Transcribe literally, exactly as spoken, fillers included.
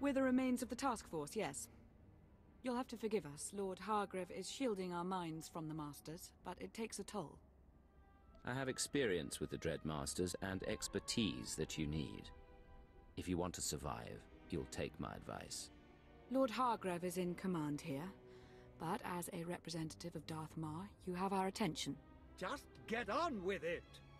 We're the remains of the task force, yes. You'll have to forgive us. Lord Hargrave is shielding our minds from the Masters, but it takes a toll. I have experience with the Dread Masters and expertise that you need. If you want to survive, you'll take my advice. Lord Hargrave is in command here, but as a representative of Darth Mar, you have our attention. Just get on with it!